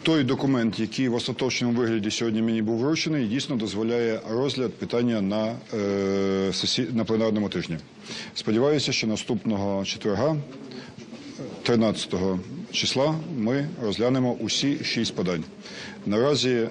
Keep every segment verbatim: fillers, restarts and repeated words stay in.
той документ, який в остаточному вигляді сьогодні мені був вручений, дійсно дозволяє розгляд питання на, е, сесі... на пленарному тижні. Сподіваюся, що наступного четверга, тринадцятого числа, ми розглянемо усі шість подань. Наразі е,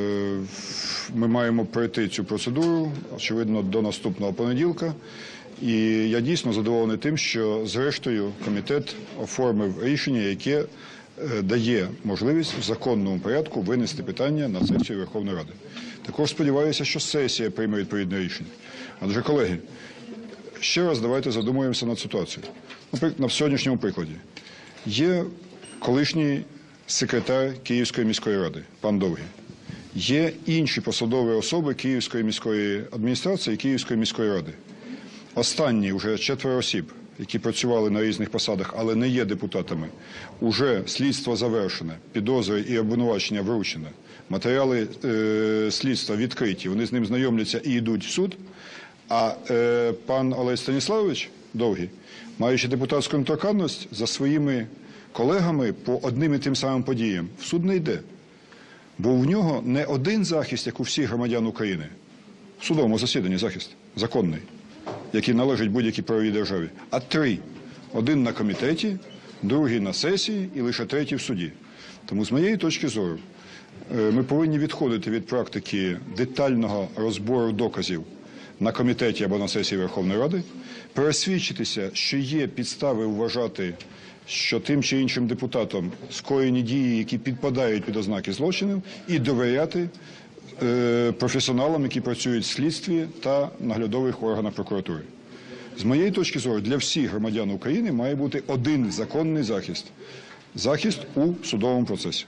ми маємо пройти цю процедуру, очевидно, до наступного понеділка. І я дійсно задоволений тим, що зрештою комітет оформив рішення, яке дає можливість в законному порядку винести питання на сесію Верховної Ради. Також сподіваюся, що сесія прийме відповідне рішення. Адже, колеги, ще раз давайте задумаємося над ситуацією. На сьогоднішньому прикладі. Є колишній секретар Київської міської ради, пан Довгий. Є інші посадові особи Київської міської адміністрації і Київської міської ради. Останні вже четверо осіб, які працювали на різних посадах, але не є депутатами, уже слідство завершене, підозри і обвинувачення вручено, матеріали е, слідства відкриті, вони з ним знайомляться і йдуть в суд, а е, пан Олесь Станіславович Довгий, маючи депутатську недоторканність, за своїми колегами по одним і тим самим подіям в суд не йде. Бо в нього не один захист, як у всіх громадян України, в судовому засіданні захист, законний, який належить будь-якій правовій державі, а три. Один на комітеті, другий на сесії і лише третій в суді. Тому з моєї точки зору ми повинні відходити від практики детального розбору доказів на комітеті або на сесії Верховної Ради, пересвідчитися, що є підстави вважати, що тим чи іншим депутатом скоєні дії, які підпадають під ознаки злочинів, і довіряти професіоналам, які працюють в слідстві та наглядових органах прокуратури. З моєї точки зору, для всіх громадян України має бути один законний захист. Захист у судовому процесі.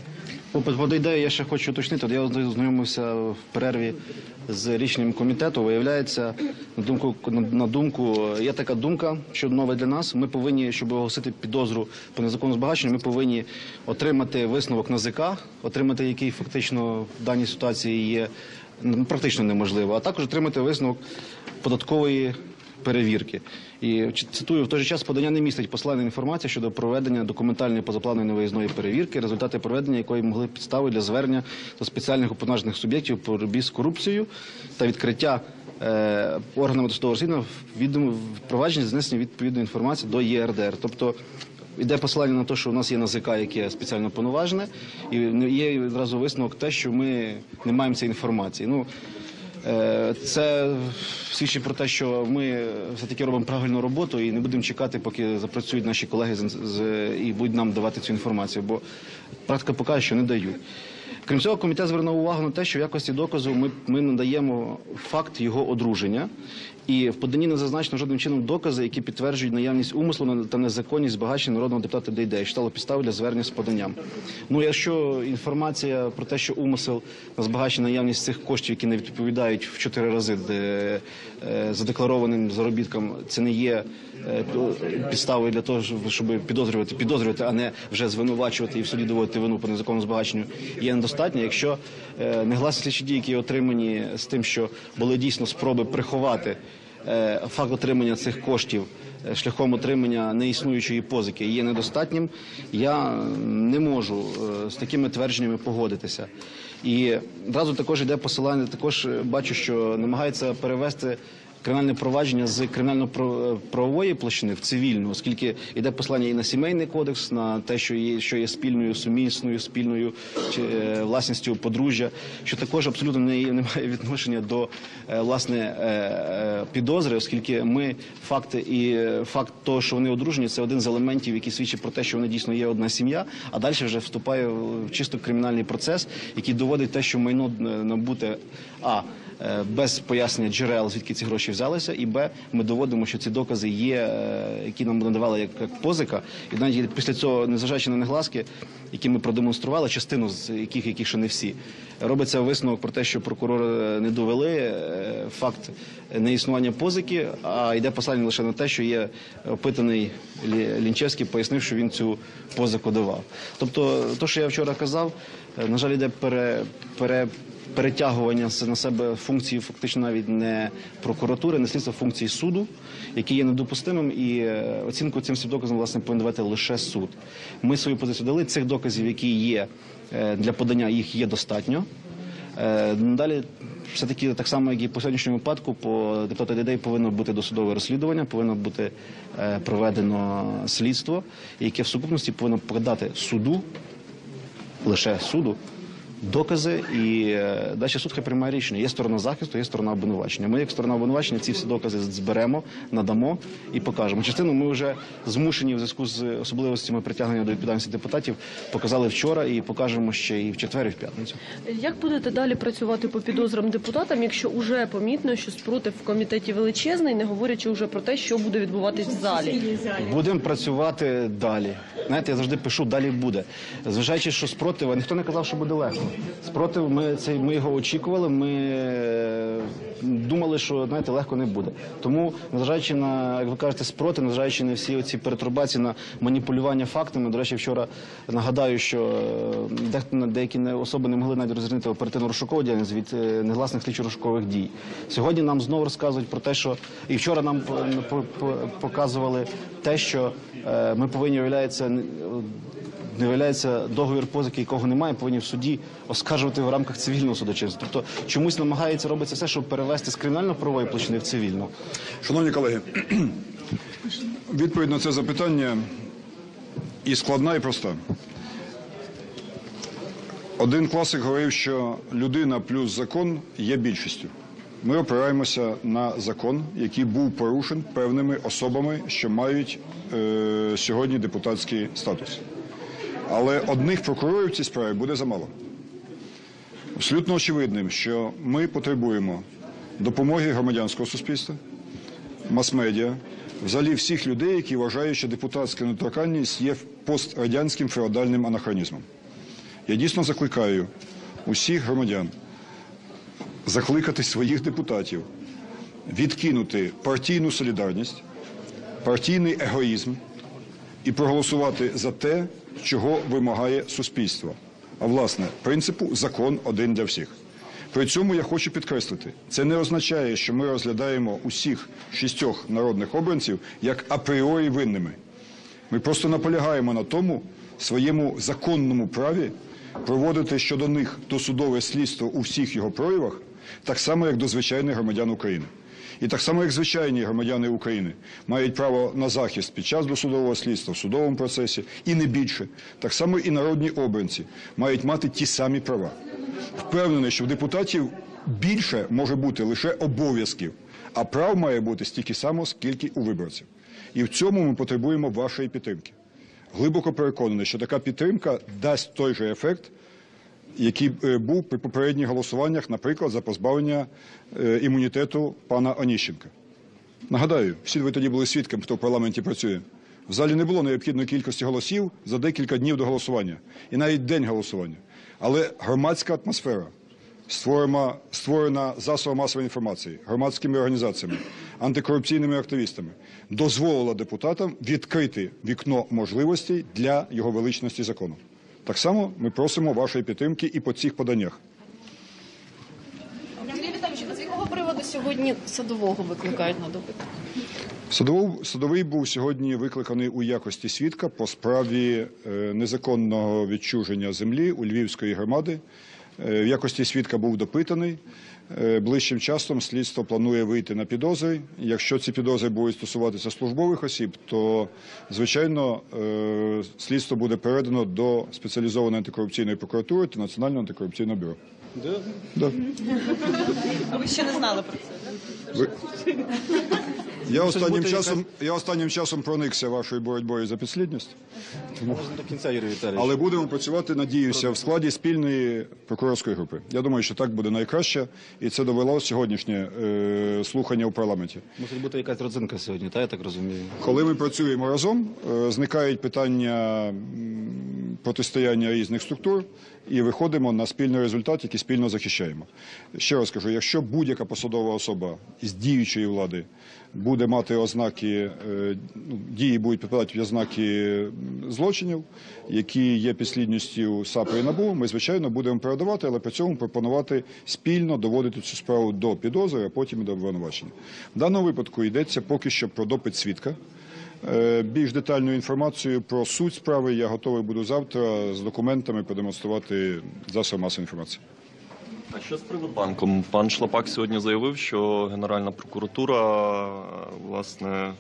По ідеї я ще хочу уточнити, я ознайомився в перерві з рішенням комітету. Виявляється, на думку, на думку, є така думка, що нове для нас. Ми повинні, щоб оголосити підозру по незаконному збагаченню, ми повинні отримати висновок НАЗК, отримати який фактично в даній ситуації є практично неможливо, а також отримати висновок податкової перевірки. І цитую, в той же час подання не містить посилання інформації щодо проведення документальної позапланової невиїзної перевірки, результати проведення якої могли підстави для звернення до спеціальних уповноважених суб'єктів по боротьбі з корупцією та відкриття е, органами досудового розслідування впровадження занесення відповідної інформації до Є Р Д Р. Тобто йде посилання на те, що у нас є НАЗК, яке спеціально повноважене, і є одразу висновок те, що ми не маємо цієї інформації. Ну, це свідчить про те, що ми все-таки робимо правильну роботу і не будемо чекати, поки запрацюють наші колеги і будуть нам давати цю інформацію, бо практика показує, що не дають. Крім цього, комітет звернув увагу на те, що в якості доказу ми, ми надаємо факт його одруження, і в поданні не зазначено жодним чином докази, які підтверджують наявність умислу та незаконність збагачення народного депутата Дейдея, що стало підставою для звернення з поданням. Ну, якщо інформація про те, що умисел на збагачення наявність цих коштів, які не відповідають в чотири рази де, е, задекларованим заробіткам, це не є е, підставою для того, щоб підозрювати, підозрювати, а не вже звинувачувати і в суді доводити вину по незаконному збагаченню, є недостатньо. Якщо е, негласні слідчі дії, які отримані з тим, що були дійсно спроби приховати факт отримання цих коштів шляхом отримання неіснуючої позики є недостатнім, я не можу з такими твердженнями погодитися. І одразу також йде посилання, також бачу, що намагається перевести кримінальне провадження з кримінально-правової площини в цивільну, оскільки йде посилання і на сімейний кодекс, на те, що є, що є спільною, сумісною, спільною чи, е, власністю подружжя, що також абсолютно не, не має відношення до е, власне е, підозри, оскільки ми факти і факт того, що вони одружені, це один з елементів, який свідчить про те, що вони дійсно є одна сім'я, а далі вже вступає в чисто кримінальний процес, який доводить те, що майно набуте а без пояснення джерел, звідки ці гроші взялися, і б, ми доводимо, що ці докази є, які нам надавали як, як позика, і навіть після цього, незважаючи на негласки, які ми продемонстрували, частину з яких, яких ще не всі, робиться висновок про те, що прокурори не довели факт неіснування позики, а йде посилання лише на те, що є опитаний Лінчевський, пояснив, що він цю позику давав. Тобто, те, що я вчора казав, на жаль, йде пере, пере, перетягування на себе функції фактично навіть не прокуратури, прокуратури, неслідство функцій суду, які є недопустимим, і е, оцінку цим всім доказам, власне, повинен давати лише суд. Ми свою позицію дали, цих доказів, які є е, для подання, їх є достатньо. Е, Далі, все-таки, так само, як і по сьогоднішньому випадку, по депутату Дейдею повинно бути досудове розслідування, повинно бути е, проведено слідство, яке в сукупності повинно подати суду, лише суду, докази, і е, далі суд хай приймає рішення. Є сторона захисту, є сторона обвинувачення. Ми, як сторона обвинувачення, ці всі докази зберемо, надамо і покажемо. Частину ми вже змушені в зв'язку з особливостями притягнення до відповідальності депутатів показали вчора і покажемо ще і в четвер, і в п'ятницю. Як будете далі працювати по підозрам депутатам, якщо вже помітно, що спротив в комітеті величезний, не говорячи вже про те, що буде відбуватись в залі? Будемо працювати далі. Знаєте, я завжди пишу, далі буде. Зважаючи, що спротив, ніхто не казав, що буде легко. Спротив, ми, це, ми його очікували, ми е, думали, що, знаєте, легко не буде. Тому, незважаючи на, як ви кажете, спротив, незважаючи на всі ці перетурбації, на маніпулювання фактами, до речі, вчора нагадаю, що дехто, деякі особи не могли навіть розрізнити оперативно-розшукову діяльність від е, негласних слідчо-розшукових дій. Сьогодні нам знову розказують про те, що, і вчора нам по, по, по, показували те, що е, ми повинні, виявляється, не виявляється договір позики, якого немає, повинні в суді оскаржувати в рамках цивільного судочинства. Тобто чомусь намагається робити все, щоб перевести з кримінально-правової площини в цивільну. Шановні колеги, відповідь на це запитання і складна, і проста. Один класик говорив, що людина плюс закон є більшістю. Ми опираємося на закон, який був порушений певними особами, що мають е, сьогодні депутатський статус. Але одних прокурорів в цій справі буде замало. Абсолютно очевидним, що ми потребуємо допомоги громадянського суспільства, мас-медіа, взагалі всіх людей, які вважають, що депутатська недоторканність є пострадянським феодальним анахронізмом. Я дійсно закликаю усіх громадян закликати своїх депутатів відкинути партійну солідарність, партійний егоїзм і проголосувати за те, чого вимагає суспільство. А власне, принципу «закон один для всіх». При цьому я хочу підкреслити, це не означає, що ми розглядаємо усіх шістьох народних обранців як апріорі винними. Ми просто наполягаємо на тому своєму законному праві проводити щодо них досудове слідство у всіх його проявах, так само, як до звичайних громадян України. І так само, як звичайні громадяни України мають право на захист під час досудового слідства в судовому процесі, і не більше, так само і народні обранці мають мати ті самі права. Впевнений, що в депутатів більше може бути лише обов'язків, а прав має бути стільки само, скільки у виборців. І в цьому ми потребуємо вашої підтримки. Глибоко переконаний, що така підтримка дасть той же ефект, який був при попередніх голосуваннях, наприклад, за позбавлення імунітету пана Оніщенка. Нагадаю, всі ви тоді були свідками, хто в парламенті працює. В залі не було необхідної кількості голосів за декілька днів до голосування. І навіть день голосування. Але громадська атмосфера, створена, створена засобами масової інформації, громадськими організаціями, антикорупційними активістами, дозволила депутатам відкрити вікно можливостей для його величності закону. Так само ми просимо вашої підтримки і по цих поданнях. Сергій Віталійович, а з якого приводу сьогодні Садового викликають на допит? Садовий, Садовий був сьогодні викликаний у якості свідка по справі е, незаконного відчуження землі у Львівської громади. Е, в якості свідка був допитаний. Е, ближчим часом слідство планує вийти на підозри. Якщо ці підозри будуть стосуватися службових осіб, то, звичайно, е, слідство буде передано до спеціалізованої антикорупційної прокуратури та Національного антикорупційного бюро. Да? Да. А ви ще не знали про це? Ви... Я останнім бути часом, я останнім часом проникся вашою боротьбою за підслідність. Тому... До кінця, Юрій Віталійович. Але будемо працювати, надіюся, в складі спільної прокурорської групи. Я думаю, що так буде найкраще, і це довело сьогоднішнє е, слухання у парламенті. Мусить бути якась родзинка сьогодні, та я так розумію. Коли ми працюємо разом, е, зникають питання м, протистояння різних структур і виходимо на спільний результат, який спільно захищаємо. Ще раз кажу, якщо будь-яка посадова особа з діючої влади буде мати ознаки, дії будуть підпадати в ознаки злочинів, які є підслідністю САП і НАБУ, ми, звичайно, будемо передавати, але при цьому пропонувати спільно доводити цю справу до підозри, а потім і до обвинувачення. В даному випадку йдеться поки що про допит свідка. Більш детальну інформацію про суть справи я готовий буду завтра з документами продемонструвати засобам масової інформації. А що з Приватбанком? Пан Шлапак сьогодні заявив, що Генеральна прокуратура, власне,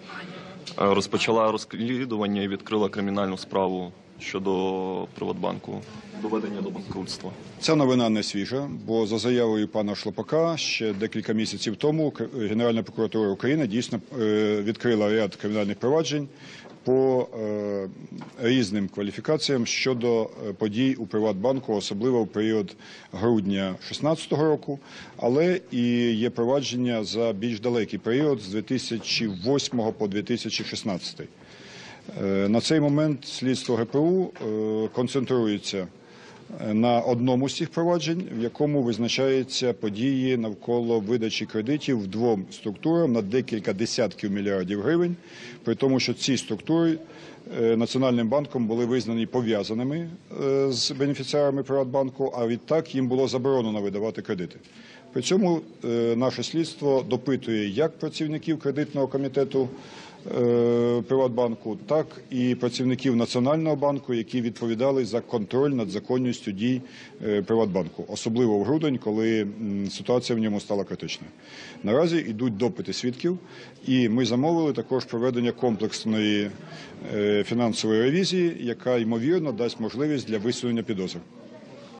розпочала розслідування і відкрила кримінальну справу щодо Приватбанку, доведення до банкрутства. Ця новина не свіжа, бо за заявою пана Шлапака ще декілька місяців тому Генеральна прокуратура України дійсно відкрила ряд кримінальних проваджень по різним кваліфікаціям щодо подій у Приватбанку, особливо в період грудня дві тисячі шістнадцятого року, але і є провадження за більш далекий період з дві тисячі восьмого по дві тисячі шістнадцятий. На цей момент слідство ГПУ концентрується на одному з цих проваджень, в якому визначаються події навколо видачі кредитів двом структурам на декілька десятків мільярдів гривень, при тому, що ці структури Національним банком були визнані пов'язаними з бенефіціарами Приватбанку, а відтак їм було заборонено видавати кредити. При цьому наше слідство допитує як працівників кредитного комітету Приватбанку, так і працівників Національного банку, які відповідали за контроль над законністю дій Приватбанку, особливо в грудень, коли ситуація в ньому стала критичною. Наразі йдуть допити свідків, і ми замовили також проведення комплексної фінансової ревізії, яка, ймовірно, дасть можливість для висунення підозр.